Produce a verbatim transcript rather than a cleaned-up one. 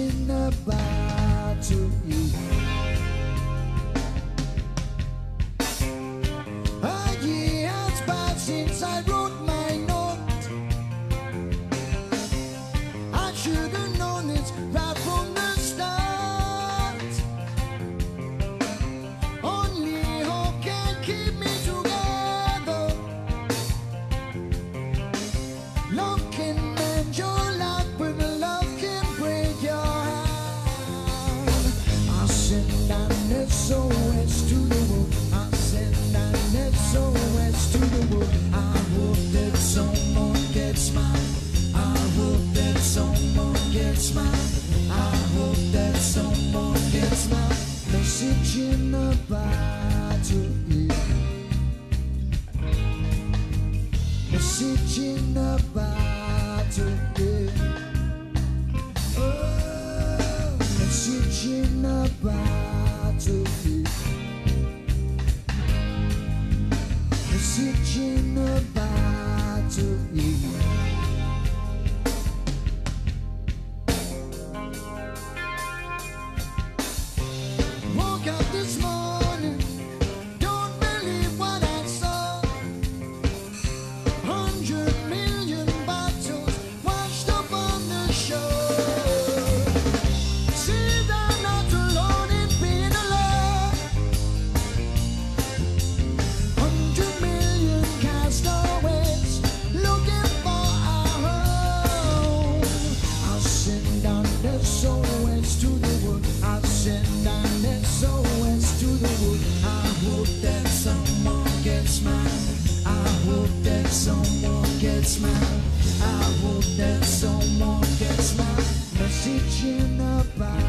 in a bottle. A year has passed since I wrote my note. I should have known this right from the start. Only hope can keep me together. Love can mend your life, but love can break your heart. I send an S O S to the world. I send an S O S to the world. I hope that someone gets mine. I hope that someone gets mine. I hope that someone gets mine. Message in a bottle. Message in a bottle. Oh, message in a bottle. Message in a bottle. Woke up this morning, don't believe what I saw. Hundred million bottles washed up on the shore. See that I'm not alone in being alone. Hundred million castaways looking for a home. I'll send an S O S to the world. I'll send an S O S to the world. I hope that someone gets mine. I hope that someone gets mine. I hope that someone gets mine. Message in a bottle.